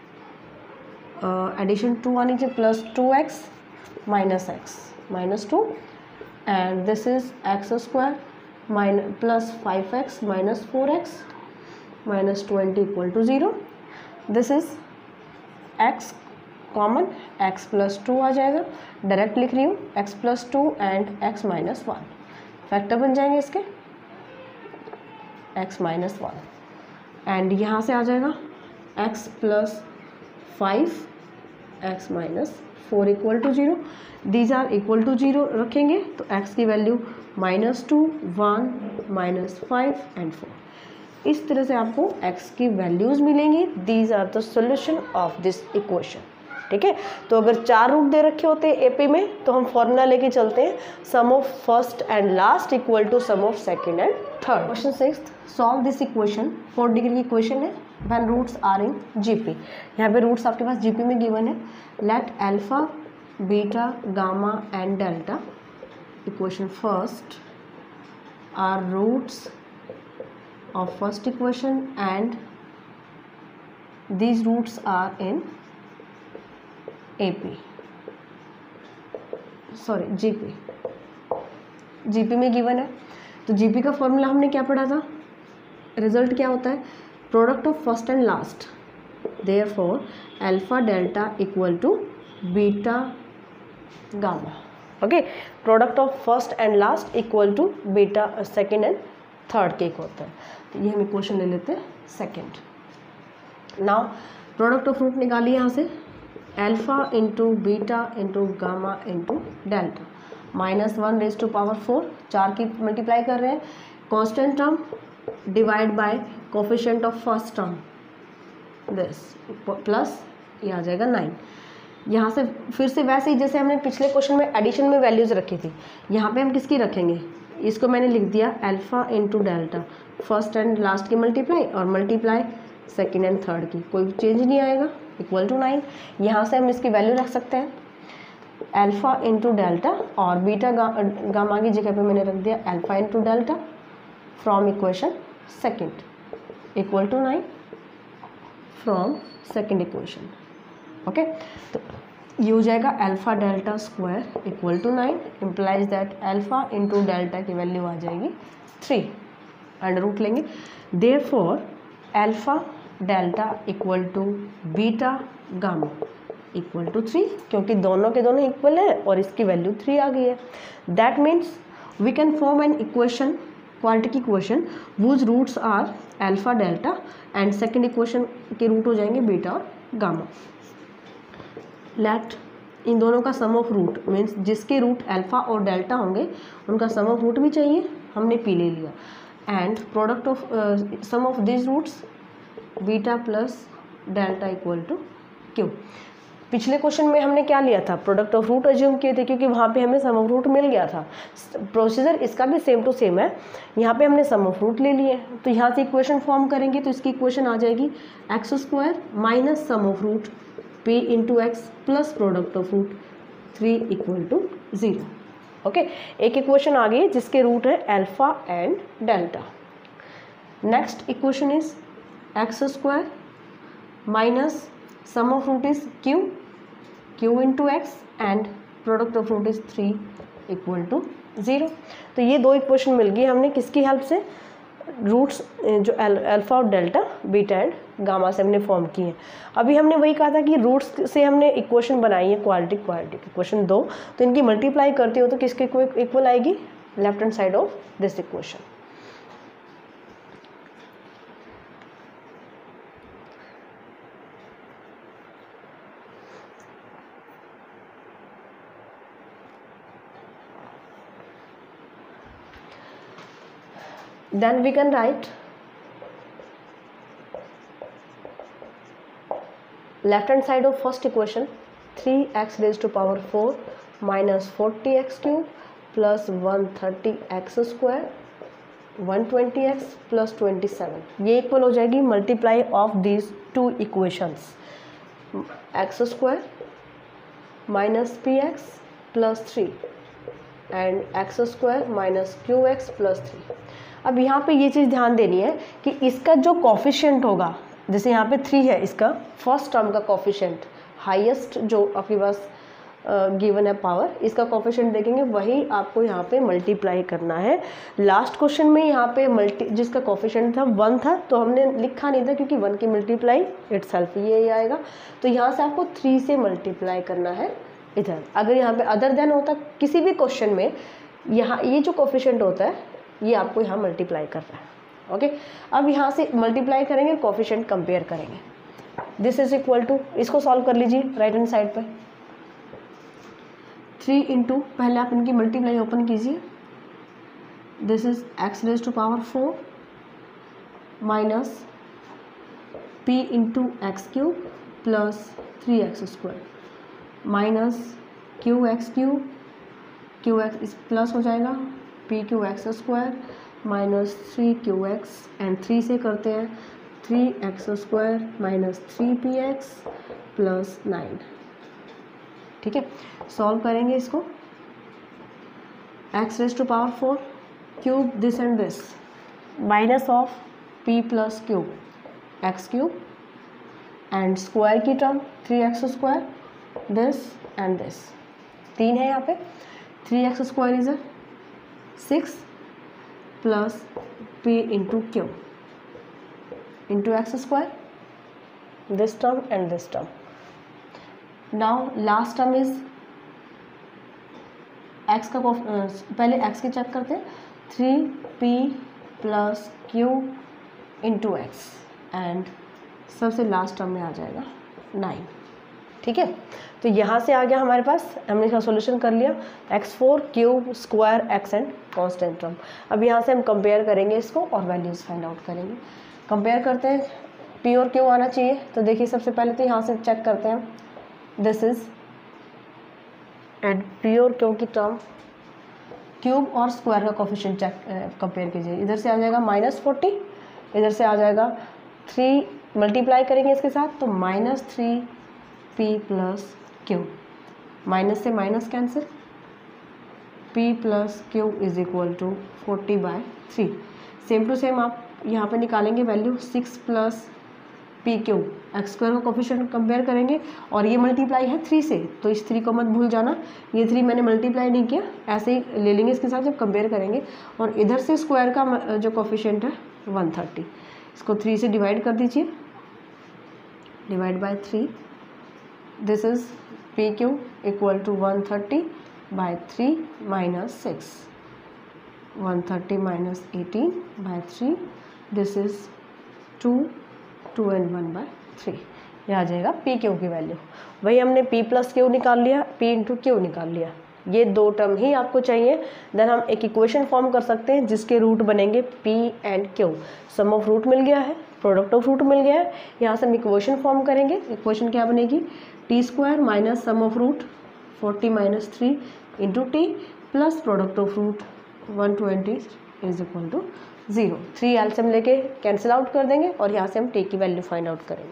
addition two आनी चाहिए plus two x minus x minus two and this is x square minus plus five x minus four x minus twenty equal to zero, this is x common, x plus two आ जाएगा, direct लिख रही हूँ x plus two and x minus one, factor बन जाएंगे इसके x minus one and यहाँ से आ जाएगा x plus five x minus four equal to zero, these are equal to zero रखेंगे तो एक्स की value minus two one minus five and four, इस तरह से आपको x की वैल्यूज़ मिलेंगी, these are the solution of this equation, ठीक है। तो अगर चार रूट दे रखे होते हैं एपी में तो हम फॉर्मूला लेके चलते हैं sum of first and last equal to sum of second and third. Question sixth, solve this equation, four degree की इक्वेशन है when roots are in GP, यहाँ पे रूट्स आपके पास जीपी में गिवन है, let alpha beta gamma and delta equation first are roots of first equation and these roots are in A P, sorry G P, G P में given है। तो G P का formula हमने क्या पढ़ा था, रिजल्ट क्या होता है, product of first and last, therefore alpha delta equal to beta gamma. Okay, product of first and last equal to beta second and third के होता है। तो ये हम इक्वेशन ले लेते हैं second. Now product of root निकालिए यहाँ से, alpha into beta into gamma into delta, minus one raise to power four, चार की मल्टीप्लाई कर रहे हैं, constant term divide by coefficient of first term, this plus ये आ जाएगा नाइन। यहाँ से फिर से वैसे ही जैसे हमने पिछले क्वेश्चन में एडिशन में वैल्यूज़ रखी थी, यहाँ पे हम किसकी रखेंगे, इसको मैंने लिख दिया alpha into delta, first and last की मल्टीप्लाई और मल्टीप्लाई सेकेंड एंड थर्ड की, कोई चेंज नहीं आएगा, इक्वल टू नाइन। यहाँ से हम इसकी वैल्यू रख सकते हैं अल्फा इंटू डेल्टा और बीटा गा, गामा की जगह पे मैंने रख दिया alpha into delta from equation second equal to nine from second equation. Okay, तो ये हो जाएगा alpha delta square equal to nine, implies that alpha into delta की वैल्यू आ जाएगी थ्री, अंडर रूट लेंगे, therefore alpha delta equal to beta gamma equal to three, क्योंकि दोनों के दोनों इक्वल है और इसकी वैल्यू थ्री आ गई है। That means we can form an equation, quadratic equation whose roots are alpha delta and second equation के रूट हो जाएंगे बीटा और गामा। लेट इन दोनों का सम ऑफ रूट मीन्स जिसके रूट अल्फा और डेल्टा होंगे उनका सम ऑफ रूट भी चाहिए, हमने पी ले लिया, and product of sum of this roots beta plus delta equal to Q. पिछले क्वेश्चन में हमने क्या लिया था, प्रोडक्ट ऑफ रूट अज्यूम किए थे क्योंकि वहाँ पे हमें सम ऑफ रूट मिल गया था। प्रोसीजर इसका भी सेम टू सेम है, यहाँ पे हमने सम ऑफ रूट ले लिए, तो यहाँ से इक्वेशन फॉर्म करेंगे तो इसकी इक्वेशन आ जाएगी X square minus sum of root P into x plus product of root three equal to zero. Okay, एक इक्वेशन आ गई जिसके रूट है alpha and delta. Next equation is x square minus sum of root is q, q into x and product of root is three equal to zero. तो ये दो equation मिल गई हमने किसकी हेल्प से, रूट्स जो अल्फा और डेल्टा बीटा एंड गामा से हमने फॉर्म किए हैं। अभी हमने वही कहा था कि रूट्स से हमने इक्वेशन बनाई है क्वाड्रेटिक क्वाड्रेटिक इक्वेशन दो, तो इनकी मल्टीप्लाई करते हो तो किसके इक्वल आएगी, left hand side of this equation. Then we can write left hand side of first equation three X raised to power four minus forty X cube plus one thirty X square one twenty X plus twenty seven, ये इक्वल हो जाएगी multiply of these two equations, X square minus P X plus three and X square minus Q X plus three. अब यहाँ पे ये चीज़ ध्यान देनी है कि इसका जो कॉफिशिएंट होगा, जैसे यहाँ पे थ्री है, इसका फर्स्ट टर्म का कॉफिशिएंट हाईएस्ट जो आपके पास गिवन है पावर, इसका कॉफिशिएंट देखेंगे वही आपको यहाँ पे मल्टीप्लाई करना है। लास्ट क्वेश्चन में यहाँ पे मल्टी जिसका कॉफिशिएंट था वन था, तो हमने लिखा नहीं था क्योंकि वन की मल्टीप्लाई इटसेल्फ ये ही आएगा, तो यहाँ से आपको थ्री से मल्टीप्लाई करना है इधर। अगर यहाँ पे अदर देन होता किसी भी क्वेश्चन में, यहाँ ये जो कॉफिशिएंट होता है ये आपको यहाँ मल्टीप्लाई कर रहा है। ओके, अब यहाँ से मल्टीप्लाई करेंगे, कोफिशिएंट कंपेयर करेंगे, दिस इज इक्वल टू, इसको सॉल्व कर लीजिए राइट हैंड साइड पर, थ्री इंटू पहले आप इनकी मल्टीप्लाई ओपन कीजिए, this is X raise to power four minus P into X cube plus three X square minus Q X cube, Q X is plus हो जाएगा, P Q X square minus three Q X and three से करते हैं three X square minus three P X plus nine. ठीक है, solve करेंगे इसको, X raise to power four cube this and this minus of P plus cube X cube and square की term three X square, this and this, तीन है यहाँ पे, three X square is a six plus P into Q into x square, this term and this term. Now last term is X का पहले X की check करते हैं, three P plus Q into X and सबसे last term में आ जाएगा nine. ठीक है, तो यहाँ से आ गया हमारे पास, हमने इसका सॉल्यूशन कर लिया, X four cube square X and constant term. अब यहाँ से हम कंपेयर करेंगे इसको और वैल्यूज़ फाइंड आउट करेंगे. कंपेयर करते हैं, पी और क्यू आना चाहिए. तो देखिए सबसे पहले तो यहाँ से चेक करते हैं, दिस इज एंड पी और क्यू की टर्म, क्यूब और स्क्वायर का कोफिशिएंट चेक कंपेयर कीजिए. इधर से आ जाएगा माइनस फोर्टी, इधर से आ जाएगा थ्री, मल्टीप्लाई करेंगे इसके साथ तो minus three P plus Q, minus से minus cancel, P plus Q is equal to forty by three. Same to same आप यहाँ पे निकालेंगे value, six plus P Q, X square का कोफिशिएंट कंपेयर करेंगे और ये मल्टीप्लाई है थ्री से, तो इस थ्री को मत भूल जाना, ये थ्री मैंने मल्टीप्लाई नहीं किया, ऐसे ही ले लेंगे इसके साथ जब कंपेयर करेंगे. और इधर से स्क्वायर का जो कोफिशिएंट है वन थर्टी, इसको थ्री से डिवाइड कर दीजिए, divide by three, this is P Q equal to one thirty by three minus six, one thirty minus eighteen by three, this is two, two and one by three. ये आ जाएगा P Q की value. वही हमने P plus Q निकाल लिया, P into Q निकाल लिया, ये दो टर्म ही आपको चाहिए. देन हम एक इक्वेशन फॉर्म कर सकते हैं जिसके रूट बनेंगे P and Q. Sum of root मिल गया है, प्रोडक्ट ऑफ रूट मिल गया है, यहाँ से हम इक्वेशन फॉर्म करेंगे. इक्वेशन क्या बनेगी, T square minus sum of root forty minus three into T plus product of root one twenty is equal to zero. Three LCM लेके कैंसिल आउट कर देंगे और यहाँ से हम टी की वैल्यू फाइंड आउट करेंगे.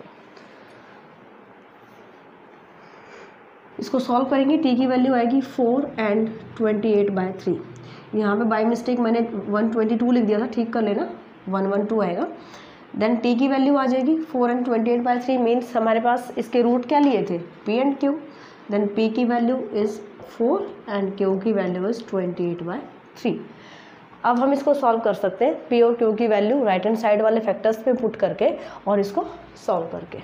इसको सॉल्व करेंगे, टी की वैल्यू आएगी four and twenty eight by three. यहाँ पे बाय मिस्टेक मैंने वन ट्वेंटी टू लिख दिया था, ठीक कर लेना, वन वन टू आएगा. देन टी की वैल्यू आ जाएगी four and twenty eight by three, means हमारे पास इसके रूट क्या लिए थे, P and Q. Then P की value is four and Q की value is twenty eight by three. अब हम इसको सॉल्व कर सकते हैं, पी और क्यू की वैल्यू राइट हैंड साइड वाले फैक्टर्स पे पुट करके और इसको सॉल्व करके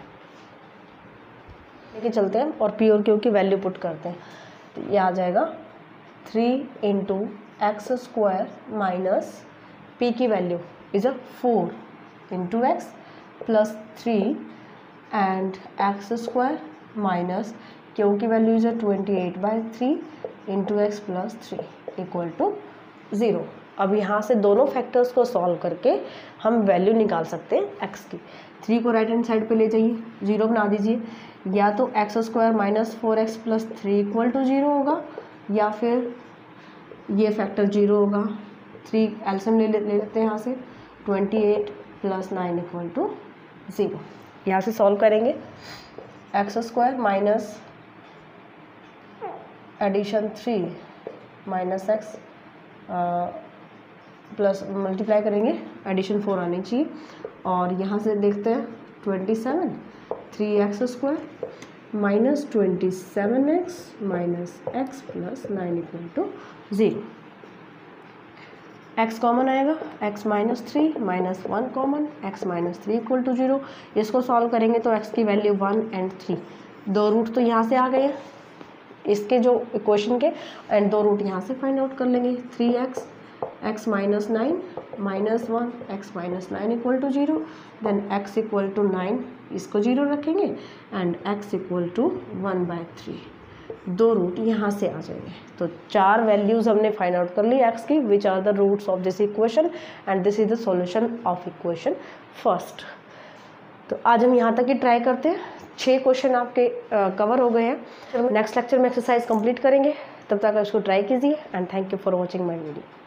लेके चलते हैं और पी और क्यू की वैल्यू पुट करते हैं. तो ये आ जाएगा three into x square minus P की value is a four into x plus three and X square minus Q की value is a twenty eight by three into x plus three equal to zero. अब यहाँ से दोनों factors को solve करके हम value निकाल सकते हैं एक्स की. थ्री को राइट हैंड साइड पे ले जाइए, जीरो बना दीजिए, या तो X square minus four X plus three equal to zero होगा या फिर ये फैक्टर जीरो होगा. थ्री एलसीएम ले ले लेते हैं यहाँ से, twenty eight plus nine equal to zero. यहाँ से सॉल्व करेंगे, X square minus addition three minus x plus multiply करेंगे, एडिशन फोर आनी चाहिए. और यहाँ से देखते हैं twenty seven, three X square minus twenty seven X minus x plus nine equal to zero. X common आएगा, X minus three minus one common, X minus three equal to zero. इसको solve करेंगे तो x की value one and three, दो root तो यहाँ से आ गए हैं इसके जो इक्वेशन के, एंड दो रूट यहाँ से फाइंड आउट कर लेंगे. Three X X minus nine minus one x minus nine equal to zero. Then X equal to nine, इसको जीरो रखेंगे and X equal to one by three. दो root यहाँ से आ जाएंगे. तो चार वैल्यूज़ हमने फाइंड आउट कर ली एक्स की, which are the roots of this equation and this is the solution of equation first. तो आज हम यहाँ तक ही ट्राई करते हैं. छः क्वेश्चन आपके कवर हो गए हैं. नेक्स्ट लेक्चर में एक्सरसाइज कंप्लीट करेंगे, तब तक इसको ट्राई कीजिए and thank you for watching my video.